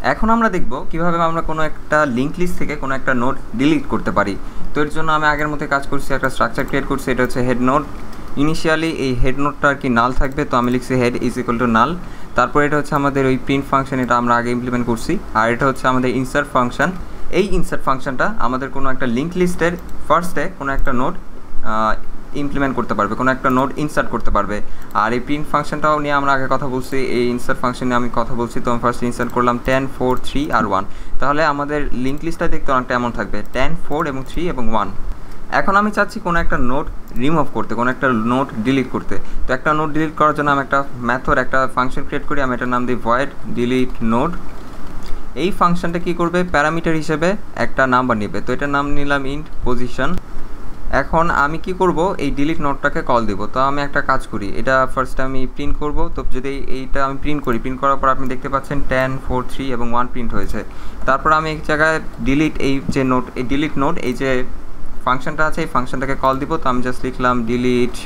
এখন আমরা দেখব কিভাবে আমরা কোনো একটা লিঙ্ক লিস্ট থেকে কোনো একটা নোড ডিলিট করতে পারি। তো এর জন্য আমি আগের মতো কাজ করছি, একটা স্ট্রাকচার ক্রিয়েট করছি, এটা হচ্ছে হেড নোড। ইনিশিয়ালি এই হেড নোডটা আর কি নাল থাকবে, তো আমি লিখছি head is equal to null. তারপর এটা হচ্ছে আমাদের ওই প্রিন্ট ফাংশন, এটা আমরা আগে ইমপ্লিমেন্ট করছি। আর এটা হচ্ছে আমাদের ইনসার্ট ফাংশন। এই ইনসার্ট ফাংশনটা আমাদের কোনো একটা লিঙ্ক লিস্টের ফার্স্টে কোনো একটা নোড ইমপ্লিমেন্ট করতে পারবে, কোনো একটা নোড ইনসার্ট করতে পারবে। আর এই প্রিন্ট ফাংশনটাও নিয়ে আমরা আগে কথা বলছি, এই ইনসার্ট ফাংশন নিয়ে আমি কথা বলছি। তো আমি ফার্স্ট ইনসার্ট করলাম 10, 4, 3 আর 1। তাহলে আমাদের লিঙ্ক লিস্টটা দেখতে অনেকটা এমন থাকবে, 10, 4 এবং 3 এবং 1। এখন আমি চাচ্ছি কোনো একটা নোড রিমুভ করতে, কোনো একটা নোড ডিলিট করতে। তো একটা নোড ডিলিট করার জন্য আমি একটা মেথড, একটা ফাংশন ক্রিয়েট করি। আমি এটার নাম দিই ভয়েড ডিলিট নোড। এই ফাংশনটা কী করবে, প্যারামিটার হিসেবে একটা নাম্বার নেবে। তো এটার নাম নিলাম ইন্ট পজিশন। এখন আমি কি করব, এই ডিলিট নোডটাকে কল দেব। তো আমি একটা কাজ করি, এটা ফার্স্ট আমি প্রিন্ট করব। তো যদি এইটা আমি প্রিন্ট করি, প্রিন্ট করার পর আপনি দেখতে পাচ্ছেন 10, 4, 3 এবং 1 প্রিন্ট হয়েছে। তারপর আমি এক জায়গায় ডিলিট, এই যে নোড, এই ডিলিট নোড, এই যে ফাংশনটা আছে, এই ফাংশনটাকে কল দিব। তো আমি জাস্ট লিখলাম ডিলিট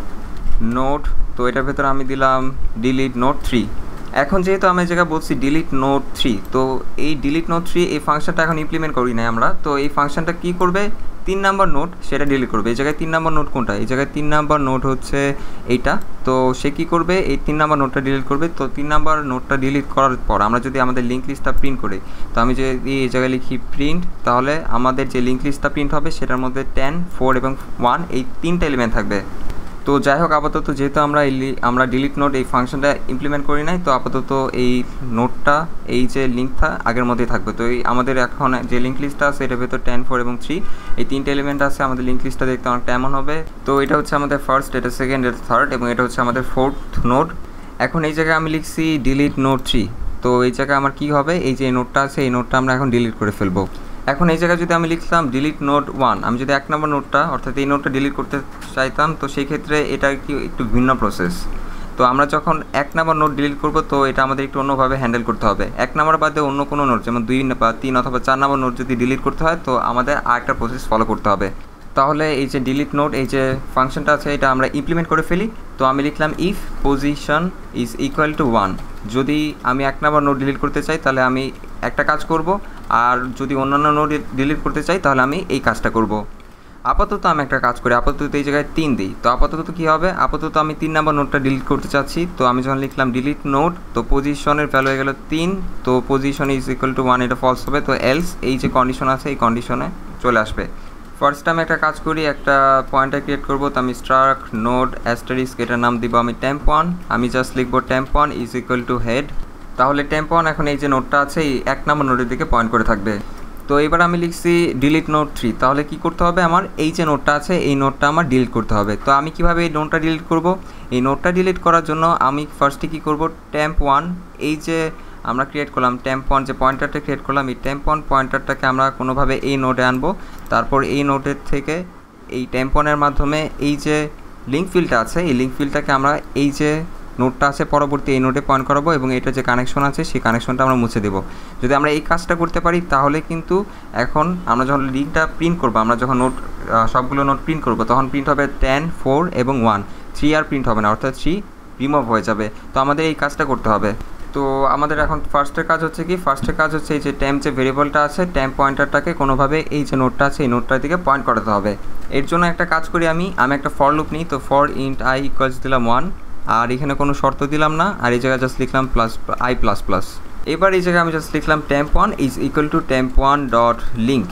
নোড। তো এটার ভেতরে আমি দিলাম ডিলিট নোড 3। এখন যেহেতু আমি এই জায়গায় বলছি ডিলিট নোড 3, তো এই ডিলিট নোড 3 এই ফাংশনটা এখন ইমপ্লিমেন্ট করি না আমরা। তো এই ফাংশনটা কি করবে, 3 নাম্বার নোড সেটা ডিলিট করবে। এই জায়গায় 3 নাম্বার নোড কোনটা, এই জায়গায় 3 নাম্বার নোড হচ্ছে এইটা। তো সে কী করবে, এই 3 নাম্বার নোডটা ডিলিট করবে। তো 3 নাম্বার নোডটা ডিলিট করার পর আমরা যদি আমাদের লিঙ্ক লিস্টটা প্রিন্ট করি, তো আমি যদি এই জায়গায় লিখি প্রিন্ট, তাহলে আমাদের যে লিঙ্ক লিস্টটা প্রিন্ট হবে সেটার মধ্যে 10, 4 এবং 1 এই 3টা এলিমেন্ট থাকবে। তো যাই হোক, আপাতত যেহেতু আমরা ডিলিট নোড এই ফাংশনটা ইমপ্লিমেন্ট করি নাই, তো আপাতত এই নোডটা, এই যে লিঙ্কটা আগের মধ্যেই থাকবে। তো এই আমাদের এখন যে লিঙ্ক লিস্টটা আছে এটার ভেতর 10, 4 এবং 3 এই 3টে এলিমেন্ট আছে। আমাদের লিঙ্ক লিস্টটা দেখতে অনেকটা এমন হবে। তো এটা হচ্ছে আমাদের ফার্স্ট, এটা সেকেন্ড, এটা থার্ড এবং এটা হচ্ছে আমাদের ফোর্থ নোড। এখন এই জায়গায় আমি লিখছি ডিলিট নোড 3। তো এই জায়গায় আমার কী হবে, এই যে নোডটা আছে এই নোডটা আমরা এখন ডিলিট করে ফেলবো। এখন এই জায়গায় যদি আমি লিখতাম ডিলিট নোড 1, আমি যদি 1 নম্বর নোডটা অর্থাৎ এই নোডটা ডিলিট করতে চাইতাম, তো সেই ক্ষেত্রে এটা একটু ভিন্ন প্রসেস। তো আমরা যখন 1 নম্বর নোড ডিলিট করব, তো এটা আমাদের একটু অন্যভাবে হ্যান্ডেল করতে হবে। 1 নম্বর বাদে অন্য কোনো নোড, যেমন 2 বা 3 অথবা 4 নম্বর নোড যদি ডিলিট করতে হয়, তো আমাদের আরেকটা প্রসেস ফলো করতে হবে। তাহলে এই যে ডিলিট নোড, এই যে ফাংশনটা আছে, এটা আমরা ইমপ্লিমেন্ট করে ফেলি। তো আমি লিখলাম if position is equal to 1। যদি আমি 1 নম্বর নোড ডিলিট করতে চাই তাহলে আমি একটা কাজ করব, আর যদি অন্যান্য নোড ডিলিট করতে চাই তাহলে আমি এই কাজটা করব। আপাতত আমি একটা কাজ করি, আপাতত এই জায়গায় 3 দিই। তো আপাতত কী হবে, আপাতত আমি 3 নম্বর নোডটা ডিলিট করতে চাচ্ছি। তো আমি যখন লিখলাম ডিলিট নোড, তো পজিশনের ভ্যালু হয়ে গেল 3। তো পজিশন ইজ ইকুয়াল টু 1, এটা ফলস হবে। তো এলস এই যে কন্ডিশন আছে এই কন্ডিশনে চলে আসবে। ফার্স্ট আমি একটা কাজ করি, একটা পয়েন্টার ক্রিয়েট করব। তো আমি স্ট্রাক নোড অ্যাস্টারিস্ক, এটার নাম দিব আমি temp1। আমি জাস্ট লিখবো temp1 is equal to head. তাহলে temp1 এখন এই যে নোডটা আছে এই 1 নম্বর নোডের দিকে পয়েন্ট করে থাকবে। তো এবার আমি লিখছি ডিলিট নোড 3। তাহলে কি করতে হবে, আমার এই যে নোডটা আছে এই নোডটা আমার ডিলিট করতে হবে। তো আমি কিভাবে এই নোডটা ডিলিট করব, এই নোডটা ডিলিট করার জন্য আমি ফার্স্টে কী করব, temp1 এই যে আমরা ক্রিয়েট করলাম temp1 যে পয়েন্টারটা ক্রিয়েট করলাম, এই temp1 পয়েন্টারটাকে আমরা কোনোভাবে এই নোডে আনবো। তারপর এই নোডের থেকে এই temp1-এর মাধ্যমে এই যে লিঙ্ক ফিল্ডটা আছে এই লিঙ্ক ফিল্ডটাকে আমরা এই যে নোডটা আছে পরবর্তী এই নোডে পয়েন্ট করাবো এবং এটা যে কানেকশন আছে সেই কানেকশনটা আমরা মুছে দেবো। যদি আমরা এই কাজটা করতে পারি তাহলে কিন্তু এখন আমরা যখন লিঙ্কটা প্রিন্ট করবো, আমরা যখন নোড সবগুলো নোড প্রিন্ট করবো, তখন প্রিন্ট হবে 10, 4 এবং 1। 3 আর প্রিন্ট হবে না, অর্থাৎ 3 রিমুভ হয়ে যাবে। তো আমাদের এই কাজটা করতে হবে। তো আমাদের এখন ফার্স্টের কাজ হচ্ছে কি, ফার্স্টের কাজ হচ্ছে এই যে temp যে ভেরিয়েবলটা আছে, temp পয়েন্টারটাকে কোনোভাবে এই যে নোডটা আছে এই নোডটার দিকে পয়েন্ট করাতে হবে। এর জন্য একটা কাজ করি, আমি একটা ফর লুপ নিই। তো ফর ইন্ট i ইকুয়ালস দিলাম 1, আর এখানে কোনো শর্ত দিলাম না, আর এই জায়গায় জাস্ট লিখলাম i++। এবার এই জায়গায় আমি জাস্ট লিখলাম temp1 is equal to temp1 dot link.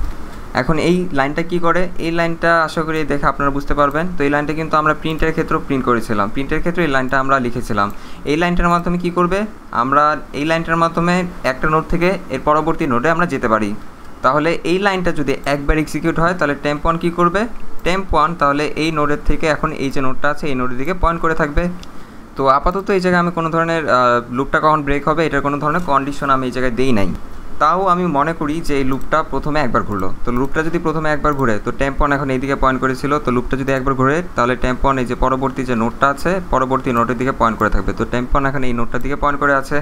এখন এই লাইনটা কি করে, এই লাইনটা আশা করি দেখে আপনারা বুঝতে পারবেন। তো এই লাইনটা কিন্তু আমরা প্রিন্টের ক্ষেত্রেও প্রিন্ট করেছিলাম, প্রিন্টের ক্ষেত্রে এই লাইনটা আমরা লিখেছিলাম। এই লাইনটার মাধ্যমে কি করবে, আমরা এই লাইনটার মাধ্যমে একটা নোড থেকে এর পরবর্তী নোডে আমরা যেতে পারি। তাহলে এই লাইনটা যদি একবার এক্সিকিউট হয় তাহলে temp1 কী করবে, temp1 তাহলে এই নোডের থেকে এখন এই যে নোডটা আছে এই নোডের দিকে পয়েন্ট করে থাকবে। তো আপাতত এই জায়গায় আমি কোনো ধরনের লুপটা কখন ব্রেক হবে এটার কোনো ধরনের কন্ডিশন আমি এই জায়গায় দেই নাই। তাও আমি মনে করি যে এই লুপটা প্রথমে একবার ঘুরলো। তো লুপটা যদি প্রথমে একবার ঘুরে, তো temp1 এখন এই দিকে পয়েন্ট করেছিল, তো লুপটা যদি একবার ঘুরে তাহলে temp1 এই যে পরবর্তী যে নোডটা আছে পরবর্তী নোডের দিকে পয়েন্ট করে থাকবে। তো temp1 এখন এই নোডটার দিকে পয়েন্ট করে আছে।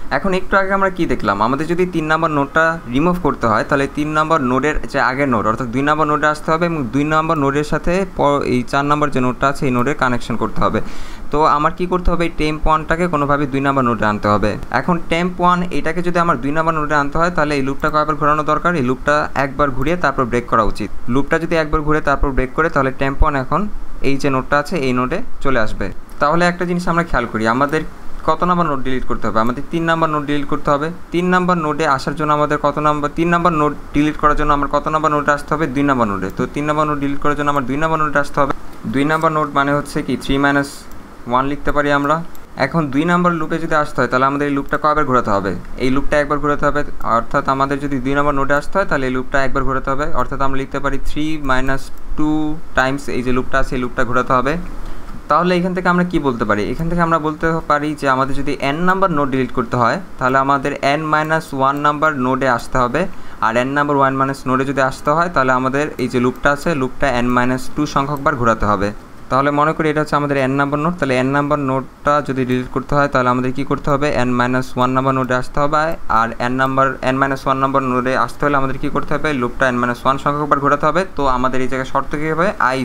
এখন একটু আগে আমরা কি দেখলাম, আমাদের যদি 3 নম্বর নোডটা রিমুভ করতে হয় তাহলে 3 নম্বর নোডের যে আগের নোড অর্থাৎ 2 নম্বর নোডে আসতে হবে এবং 2 নম্বর নোডের সাথে এই 4 নম্বর যে নোডটা আছে এই নোডের কানেকশন করতে হবে। তো আমার কি করতে হবে, এই টেম্প 1টাকে কোনোভাবে 2 নম্বর নোডে আনতে হবে। এখন টেম্প 1 এটাকে যদি আমার 2 নম্বর নোডে আনতে হয় তাহলে এই লুপটা কয়েকবার ঘোরানো দরকার, এই লুপটা একবার ঘুরিয়ে তারপর ব্রেক করা উচিত। লুপটা যদি একবার ঘুরে তারপর ব্রেক করে তাহলে টেম্প 1 এখন এই যে নোডটা আছে এই নোডে চলে আসবে। তাহলে একটা জিনিস আমরা খেয়াল করি, আমাদের কত নাম্বার নোড ডিলিট করতে হবে, আমাদের 3 নাম্বার নোড ডিলিট করতে হবে। 3 নাম্বার নোডে আসার জন্য আমাদের কত নাম্বার, 3 নাম্বার নোড ডিলিট করার জন্য আমার কত নাম্বার নোডে আসতে হবে, 2 নাম্বার নোডে। তো 3 নাম্বার নোড ডিলিট করার জন্য আমার 2 নাম্বার নোডে আসতে হবে। 2 নাম্বার নোড মানে হচ্ছে কি 3 - 1 লিখতে পারি আমরা। এখন 2 নাম্বার লুপে যদি আসতে হয় তাহলে আমাদের এই লুপটা কয়বার ঘোরাতে হবে, এই লুপটা একবার ঘোরাতে হবে। অর্থাৎ আমাদের যদি 2 নাম্বার নোডে আসতে হয় তাহলে এই লুপটা একবার ঘোরাতে হবে, অর্থাৎ আমরা লিখতে পারি 3 - 2 টাইমস এই যে লুপটা আছে এই লুপটা ঘোরাতে হবে। তাহলে এখান থেকে আমরা কি বলতে পারি, এখান থেকে আমরা বলতে পারি যে আমাদের যদি n নাম্বার নোড ডিলিট করতে হয় তাহলে আমাদের n-1 নাম্বার নোডে আসতে হবে, আর n নাম্বার 1 নোডে যদি আসতে হয় তাহলে আমাদের এই যে লুপটা আছে লুপটা n-2 সংখ্যকবার ঘোরাতে হবে। তাহলে মনে করি এটা হচ্ছে আমাদের n নাম্বার নোড, তাহলে n নাম্বার নোডটা যদি ডিলিট করতে হয় তাহলে আমাদের কি করতে হবে, n-1 নাম্বার নোডে আসতে হবে, আর n-1 নাম্বার নোডে আসতে হলে আমাদের কি করতে হবে, লুপটা n-1 সংখ্যকবার ঘোরাতে হবে। তো আমাদের এই জায়গায় শর্ত কী হবে, i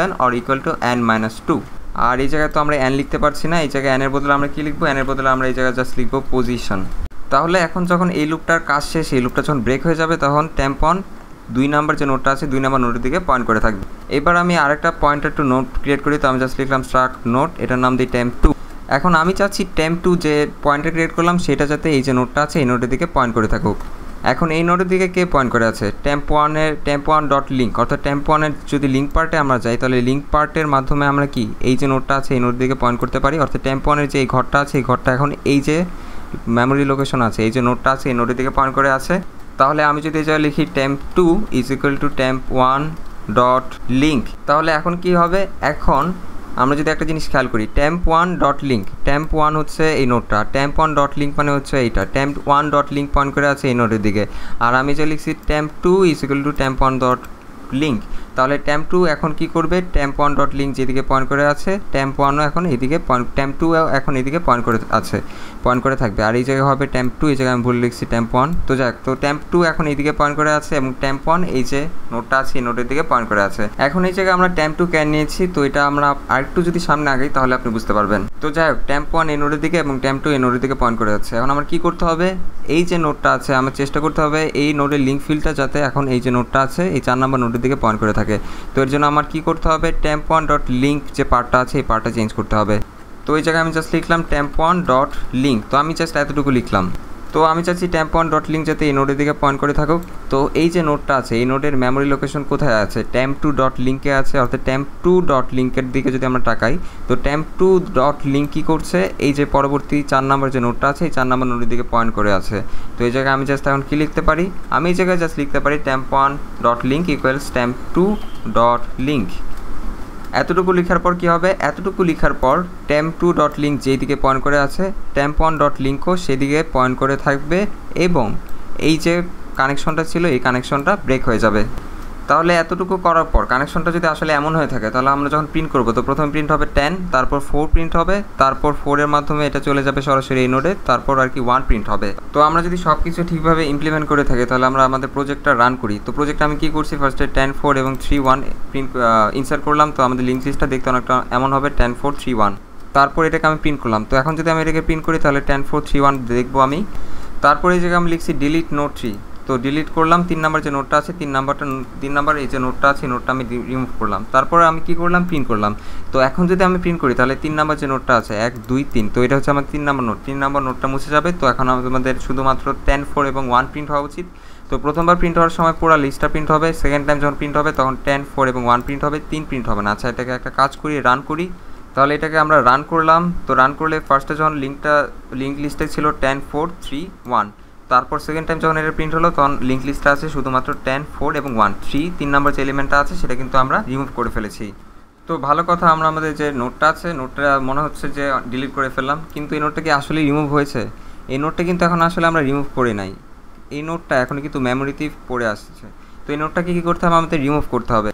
> n-2। আর এই জায়গায় তো আমরা n লিখতে পারছি না, এই জায়গায় n এর বদলে আমরা কি লিখবো, n এর বদলে আমরা এই জায়গায় জাস্ট লিখবো পজিশন। তাহলে এখন যখন এই লুপটার কাজ শেষ, এই লুপটা যখন ব্রেক হয়ে যাবে তখন টেম্প 1 2 নাম্বার যে নোটটা আছে 2 নাম্বার নোটের দিকে পয়েন্ট করে থাকবে। এবার আমি আরেকটা পয়েন্টার টু নোট ক্রিয়েট করি, তো আমি জাস্ট লিখলাম স্ট্রাক্ট নোট, এটার নাম দিই টেম্প 2। এখন আমি চাচ্ছি টেম্প 2 যে পয়েন্টার ক্রিয়েট করলাম সেটা যাতে এই যে নোটটা আছে এই নোটের দিকে পয়েন্ট করে থাকুক। এখন এই নোটের দিকে কে পয়েন্ট করে আছে, টেম্প 1 ডট লিঙ্ক, অর্থাৎ টেম্প 1 যদি লিঙ্ক পার্টে আমরা যাই তাহলে লিঙ্ক পার্টের মাধ্যমে আমরা কি এই যে নোটটা আছে এই নোটের দিকে পয়েন্ট করতে পারি। অর্থাৎ টেম্প 1 যে এই ঘরটা আছে এই ঘরটা এখন এই যে মেমোরি লোকেশন আছে এই যে নোটটা আছে এই নোটের দিকে পয়েন্ট করে আছে। তাহলে আমি যদি এই জায়গায় লিখি টেম্প 2 = টেম্প 1 ডট লিঙ্ক, তাহলে এখন কি হবে, এখন আমরা যদি একটা জিনিস খেয়াল করি, টেম্প 1 ডট লিঙ্ক, টেম্প 1 হচ্ছে এই নোটটা, টেম্প 1 ডট লিঙ্ক মানে হচ্ছে এইটা, টেম্প 1 ডট লিঙ্ক পয়েন্ট করে আছে এই নোটের দিকে। আর আমি যে লিখছি টেম্প 2 = টেম্প 1 ডট লিঙ্ক, তাহলে টেম্প 2 এখন কি করবে, টেম্প 1 ডট লিঙ্ক যেদিকে পয়েন্ট করে আছে টেম্প 1ও এখন এইদিকে টেম্প 2 এখন এইদিকে পয়েন্ট করে আছে, পয়েন্ট করে থাকবে। আর এই জায়গায় হবে টেম্প 2, এই জায়গায় আমি ভুল লিখছি টেম্প 1। তো যাক, তো টেম্প 2 এখন এইদিকে পয়েন্ট করে আছে এবং টেম্প 1 এই যে নোটটা আছে এই নোটের দিকে পয়েন্ট করে আছে। এখন এই জায়গায় আমরা টেম্প 2 ক্যান নিয়েছি, তো এটা আমরা আরেকটু যদি সামনে আগাই তাহলে আপনি বুঝতে পারবেন। তো যাই হোক, টেম্প 1 এই নোটের দিকে এবং টেম্প 2 এই নোটের দিকে পয়েন্ট করে যাচ্ছে। এখন আমার কি করতে হবে, এই যে নোটটা আছে আমার চেষ্টা করতে হবে এই নোটের লিঙ্ক ফিল্ডটা যাতে এখন এই যে নোটটা আছে এই 4 নম্বর নোটের দিকে পয়েন্ট করে থাকে। তো এর জন্য আমার কি করতে হবে, টেম্প 1 ডট লিঙ্ক যে পার্টটা আছে এই পার্টটা চেঞ্জ করতে হবে। তো এই জায়গায় আমি জাস্ট লিখলাম টেম্প 1 ডট লিঙ্ক, তো আমি জাস্ট এতটুকু লিখলাম। তো আমি চাচ্ছি টেম্প 1 ডট লিঙ্ক যাতে এই নোটের দিকে পয়েন্ট করে থাকুক। তো এই যে নোটটা আছে এই নোটের মেমোরি লোকেশন কোথায় আছে, টেম্প 2 ডট লিঙ্কে আছে, অর্থাৎ টেম্প 2 ডট লিঙ্কের দিকে যদি আমরা তাকাই তো টেম্প 2 ডট লিঙ্ক কী করছে, এই যে পরবর্তী 4 নম্বর যে নোটটা আছে এই 4 নম্বর নোটের দিকে পয়েন্ট করে আছে। তো এই জায়গায় আমি জাস্ট এখন কী লিখতে পারি, আমি এই জায়গায় জাস্ট লিখতে পারি temp 1 dot link equals temp 2 dot link. এতটুকু লেখার পর কী হবে, এতটুকু লেখার পর টেম্প 2 ডট লিঙ্ক যেই দিকে পয়েন্ট করে আছে টেম্প 1 ডট লিঙ্কও সেদিকে পয়েন্ট করে থাকবে এবং এই যে কানেকশনটা ছিল এই কানেকশনটা ব্রেক হয়ে যাবে। তাহলে এতটুকু করার পর কানেকশনটা যদি আসলে এমন হয়ে থাকে তাহলে আমরা যখন প্রিন্ট করব তো প্রথমে প্রিন্ট হবে 10, তারপর 4 প্রিন্ট হবে, তারপর 4 এর মাধ্যমে এটা চলে যাবে সরাসরি এই নোডে, তারপর আর কি 1 প্রিন্ট হবে। তো আমরা যদি সব কিছু ঠিকভাবে ইমপ্লিমেন্ট করে থাকি তাহলে আমরা আমাদের প্রজেক্টটা রান করি। তো প্রজেক্টটা আমি কী করছি, ফার্স্টে 10 4 এবং 3 1 প্রিন্ট ইনসার্ট করলাম। তো আমাদের লিঙ্ক লিস্টটা দেখতে অনেকটা এমন হবে 10 4 3 1, তারপর এটাকে আমি প্রিন্ট করলাম। তো এখন যদি আমি এটাকে প্রিন্ট করি তাহলে 10 4 3 1 দেখবো আমি। তারপরে এই জায়গায় আমি লিখছি ডিলিট নোট 3, তো ডিলিট করলাম 3 নাম্বার যে নোটটা আছে 3 নাম্বার এই যে নোটটা আছে নোটটা আমি রিমুভ করলাম। তারপরে আমি কি করলাম, প্রিন্ট করলাম। তো এখন যদি আমি প্রিন্ট করি তাহলে 3 নাম্বার যে নোটটা আছে 1 2 3, তো এটা হচ্ছে আমার 3 নাম্বার নোট, 3 নাম্বার নোটটা মুছে যাবে। তো এখন আমাদের শুধুমাত্র 10 4 এবং 1 প্রিন্ট হওয়া উচিত। তো প্রথমবার প্রিন্ট হওয়ার সময় পুরো লিস্টটা প্রিন্ট হবে, সেকেন্ড টাইম যখন প্রিন্ট হবে তখন 10 4 এবং 1 প্রিন্ট হবে, 3 প্রিন্ট হবে না। আচ্ছা, এটাকে একটা কাজ করি, রান করি। তাহলে এটাকে আমরা রান করলাম। তো রান করলে ফার্স্টে যখন লিঙ্ক লিস্টে ছিল 10 4 3 1, তারপর সেকেন্ড টাইম যখন এটা প্রিন্ট হলো তখন লিঙ্ক লিস্টটা আছে শুধুমাত্র 10 4 এবং 1 3 নাম্বার যে এলিমেন্টটা আছে সেটা কিন্তু আমরা রিমুভ করে ফেলেছি। তো ভালো কথা, আমরা আমাদের যে নোটটা আছে নোটটা মনে হচ্ছে যে ডিলিট করে ফেললাম, কিন্তু এই নোটটা কি আসলে রিমুভ হয়েছে? এই নোটটা কিন্তু এখন আসলে আমরা রিমুভ করে নাই, এই নোটটা এখন কিন্তু মেমোরিতেই পড়ে আসছে। তো এই নোটটাকে কী করতে হবে, আমাদের রিমুভ করতে হবে।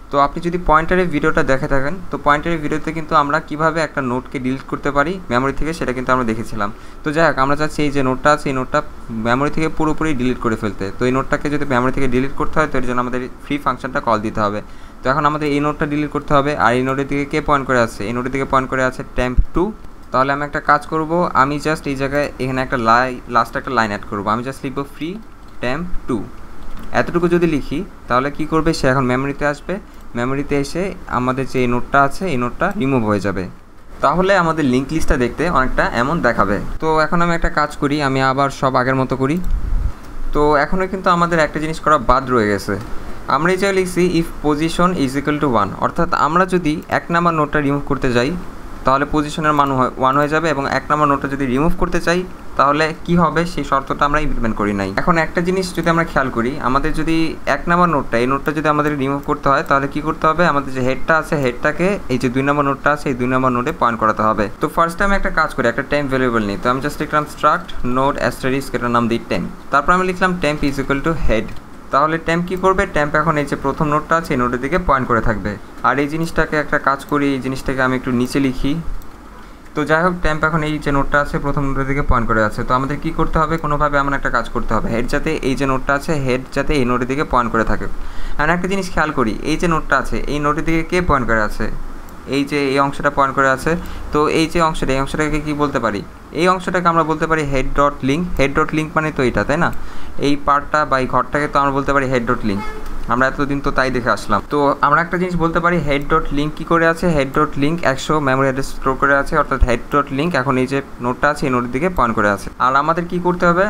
তো আপনি যদি পয়েন্টারের ভিডিওটা দেখে থাকেন, তো পয়েন্টারের ভিডিওতে কিন্তু আমরা কিভাবে একটা নোটকে ডিলিট করতে পারি মেমোরি থেকে, সেটা কিন্তু আমরা দেখেছিলাম। তো যাই হোক, আমরা চাচ্ছি এই যে নোটটা আছে, এই নোটটা মেমোরি থেকে পুরোপুরি ডিলিট করে ফেলতে। তো এই নোটটাকে যদি মেমোরি থেকে ডিলিট করতে হয়, তো এর জন্য আমাদের ফ্রি ফাংশনটা কল দিতে হবে। তো এখন আমাদের এই নোটটা ডিলিট করতে হবে। আর এই নোটের দিকে কে পয়েন্ট করে আছে? এই নোটের দিকে পয়েন্ট করে আছে temp2। তাহলে আমি একটা কাজ করব, আমি জাস্ট এই জায়গায় এখানে একটা লাস্ট একটা লাইন অ্যাড করব। আমি জাস্ট লিখব ফ্রি temp2। এতটুকু যদি লিখি তাহলে কি করবে, সে এখন মেমোরিতে আসবে, মেমোরিতে এসে আমাদের যে এই নোটটা আছে এই নোটটা রিমুভ হয়ে যাবে। তাহলে আমাদের লিঙ্ক লিস্টটা দেখতে অনেকটা এমন দেখাবে। তো এখন আমি একটা কাজ করি, আমি আবার সব আগের মতো করি। তো এখনও কিন্তু আমাদের একটা জিনিস করা বাদ রয়ে গেছে। আমরা এই জায়গায় লিখছি if position is equal to 1, অর্থাৎ আমরা যদি 1 নাম্বার নোটটা রিমুভ করতে যাই তাহলে পজিশনের মান 1 হয়ে যাবে, এবং 1 নাম্বার নোটটা যদি রিমুভ করতে চাই তাহলে কি হবে সেই শর্তটা আমরা ইমপ্লিমেন্ট করি নাই। এখন একটা জিনিস যদি আমরা খেয়াল করি, আমাদের যদি 1 নাম্বার নোটটা, এই নোটটা যদি আমাদের রিমুভ করতে হয় তাহলে কি করতে হবে, আমাদের যে হেডটা আছে হেডটাকে এই যে 2 নাম্বার নোটটা আছে এই 2 নাম্বার নোটে পয়েন্ট করাতে হবে। তো ফার্স্ট টাইম একটা কাজ করি, একটা টেম্প ভ্যারিয়েবল নিই। তো আমি জাস্ট লিখলাম স্ট্রাক্ট নোট অ্যাস্টারিস্ক, এটার নাম দিই টেম্প। তারপর আমি লিখলাম temp is equal to head. তাহলে টেম্প কী করবে, টেম্প এখন এই যে প্রথম নোটটা আছে এই নোটের দিকে পয়েন্ট করে থাকবে। আর এই জিনিসটাকে একটা কাজ করি, এই জিনিসটাকে আমি একটু নিচে লিখি। তো যাই হোক, টেম্প এখন এই যে নোটটা আছে প্রথম নোটের দিকে পয়েন্ট করে আছে। তো আমাদের কী করতে হবে, কোনোভাবে এমন একটা কাজ করতে হবে, হেড যাতে এই যে নোটটা আছে হেড যাতে এই নোটের দিকে পয়েন্ট করে থাকে। আর একটা জিনিস খেয়াল করি, এই যে নোটটা আছে এই নোটের দিকে কে পয়েন্ট করে আছে, এই যে এই অংশটা পয়েন্ট করে আছে। তো এই যে অংশটা, এই অংশটাকে কী বলতে পারি, এই অংশটাকে আমরা বলতে পারি head dot link. Head dot link মানে তো এইটা, তাই না? এই পার্টটা বা এই ঘরটাকে তো আমরা বলতে পারি হেড ডট লিঙ্ক। আমরা এতদিন তো তাই দেখে আসলাম। তো আমরা একটা জিনিস বলতে পারি, হেড ডট লিঙ্ক কী করে আছে, head dot link 100 memory address store করে আছে, অর্থাৎ হেড ডট লিঙ্ক এখন এই যে নোটটা আছে এই নোটের দিকে পয়েন্ট করে আছে। আর আমাদের কি করতে হবে,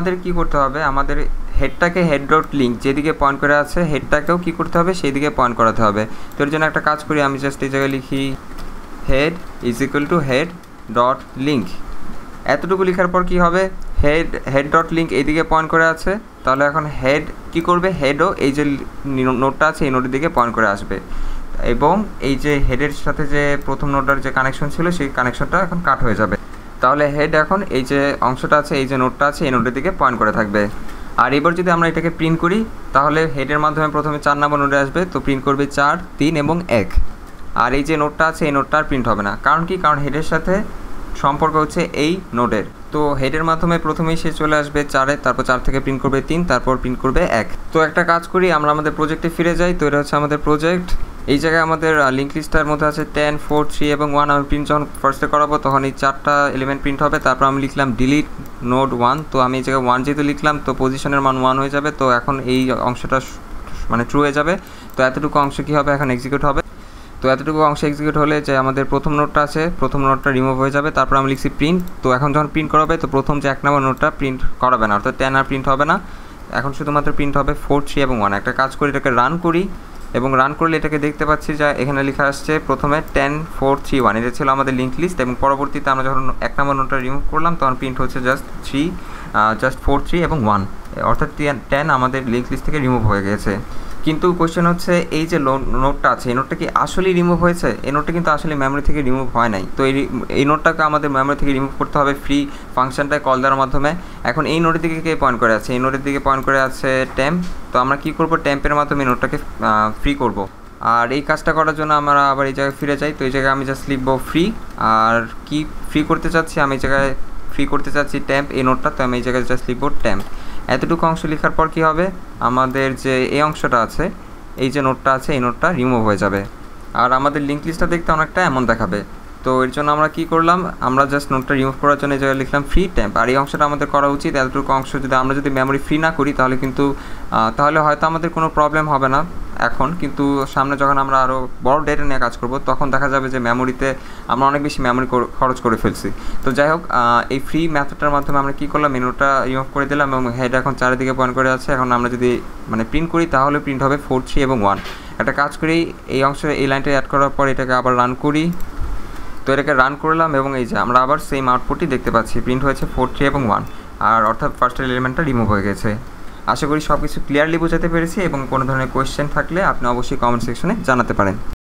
আমাদের হেডটাকে হেড ডট লিঙ্ক যেদিকে পয়েন্ট করে আছে হেডটাকেও কী করতে হবে, সেই দিকে পয়েন্ট করাতে হবে। তো এর জন্য একটা কাজ করি, আমি জাস্ট এই জায়গায় লিখি head is equal to head dot link. এতটুকু লেখার পর কী হবে, হেড ডট লিঙ্ক এইদিকে পয়েন্ট করে আছে, তাহলে এখন হেড কী করবে, হেডও এই যে নোটটা আছে এই নোটের দিকে পয়েন্ট করে আসবে, এবং এই যে হেডের সাথে যে প্রথম নোটটার যে কানেকশন ছিল সেই কানেকশনটা এখন কাট হয়ে যাবে। তাহলে হেড এখন এই যে অংশটা আছে এই যে নোটটা আছে এই নোটের দিকে পয়েন্ট করে থাকবে। আর এবার যদি আমরা এটাকে প্রিন্ট করি তাহলে হেডের মাধ্যমে প্রথমে 4 নাম্বার নোটে আসবে, তো প্রিন্ট করবে 4, 3 এবং 1। আর এই যে নোটটা আছে এই নোটটা আর প্রিন্ট হবে না, কারণ কি, কারণ হেডের সাথে সম্পর্ক হচ্ছে এই নোটের। তো হেডের মাধ্যমে প্রথমেই সে চলে আসবে 4-এ, তারপর 4 থেকে প্রিন্ট করবে 3, তারপর প্রিন্ট করবে 1। তো একটা কাজ করি, আমরা আমাদের প্রজেক্টে ফিরে যাই। তো এটা হচ্ছে আমাদের প্রজেক্ট। এই জায়গায় আমাদের লিঙ্ক লিস্টার মধ্যে আছে 10, 4, 3 এবং 1। আমি প্রিন্ট যখন ফার্স্টে করাবো তখন এই 4টা এলিমেন্ট প্রিন্ট হবে। তারপর আমি লিখলাম ডিলিট নোড 1। তো আমি এই জায়গায় 1 যেহেতু লিখলাম তো পজিশনের মান 1 হয়ে যাবে। তো এখন এই অংশটা মানে ট্রু হয়ে যাবে। তো এতটুকু অংশ কী হবে, এখন এক্সিকিউট হবে। তো এতটুকু অংশ এক্সিকিউট হলে যে আমাদের প্রথম নোটটা আছে প্রথম নোটটা রিমুভ হয়ে যাবে। তারপর আমি লিখছি প্রিন্ট। তো এখন যখন প্রিন্ট করাবে তো প্রথম যে 1 নম্বর নোটটা প্রিন্ট করাবে না, অর্থাৎ 10 আর প্রিন্ট হবে না, এখন শুধুমাত্র প্রিন্ট হবে 4, 3 এবং 1। একটা কাজ করি, এটাকে রান করি, এবং রান করলে এটাকে দেখতে পাচ্ছি যে এখানে লেখা আসছে প্রথমে 10, 4, 3, 1। এটা ছিল আমাদের লিঙ্ক লিস্ট, এবং পরবর্তীতে আমরা যখন 1 নম্বর নোটটা রিমুভ করলাম তখন প্রিন্ট হচ্ছে জাস্ট 4, 3 এবং 1, অর্থাৎ 10 আমাদের লিঙ্ক লিস্ট থেকে রিমুভ হয়ে গেছে। কিন্তু কোশ্চেন হচ্ছে এই যে নোটটা আছে এই নোটটা কি আসলেই রিমুভ হয়েছে? এই নোটটা কিন্তু আসলে মেমোরি থেকে রিমুভ হয় নাই। তো এই নোটটাকে আমাদের মেমোরি থেকে রিমুভ করতে হবে ফ্রি ফাংশনটায় কল দেওয়ার মাধ্যমে। এখন এই নোটের দিকে কে পয়েন্ট করে আছে? এই নোটের দিকে পয়েন্ট করে আছে টেম্প। তো আমরা কী করবো, টেম্পের মাধ্যমে এই নোটটাকে ফ্রি করব। আর এই কাজটা করার জন্য আমরা আবার এই জায়গায় ফিরে যাই। তো এই জায়গায় আমি জাস্ট লিখবো ফ্রি। আর কি ফ্রি করতে চাচ্ছি, আমি এই জায়গায় ফ্রি করতে চাচ্ছি টেম্প এই নোটটা। তো আমি এই জায়গায় জাস্ট লিখবো টেম্প। এতটুকু অংশ লেখার পর কী হবে, আমাদের যে এই অংশটা আছে এই যে নোটটা আছে এই নোটটা রিমুভ হয়ে যাবে। আর আমাদের লিঙ্ক লিস্টটা দেখতে অনেকটা এমন দেখাবে। তো এর জন্য আমরা কী করলাম, আমরা জাস্ট নোটটা রিমুভ করার জন্য এই জায়গায় লিখলাম ফ্রি টেম্প। আর এই অংশটা আমাদের করা উচিত। এতটুকু অংশ যদি আমরা মেমোরি ফ্রি না করি তাহলে কিন্তু তাহলে হয়তো আমাদের কোনো প্রবলেম হবে না এখন, কিন্তু সামনে যখন আমরা আরও বড় ডেটা নিয়ে কাজ করব তখন দেখা যাবে যে মেমোরিতে আমরা অনেক বেশি মেমোরি খরচ করে ফেলছি। তো যাই হোক, এই ফ্রি মেথডটার মাধ্যমে আমরা কী করলাম, মেনুটা রিমুভ করে দিলাম এবং হেড এখন চারিদিকে পয়েন্ট করে আছে। এখন আমরা যদি প্রিন্ট করি তাহলে প্রিন্ট হবে 4, 3 এবং 1। একটা কাজ করি, এই অংশে এই লাইনটা অ্যাড করার পর এটাকে আবার রান করি। তো এটাকে রান করলাম এবং এই যে আমরা আবার সেম আউটপুটই দেখতে পাচ্ছি, প্রিন্ট হয়েছে 4, 3 এবং 1। আর অর্থাৎ ফার্স্টের এলিমেন্টটা রিমুভ হয়ে গেছে। আশা করি সব কিছু ক্লিয়ারলি বোঝাতে পেরেছি, এবং কোনো ধরনের কোয়েশ্চেন থাকলে আপনি অবশ্যই কমেন্ট সেকশনে জানাতে পারেন।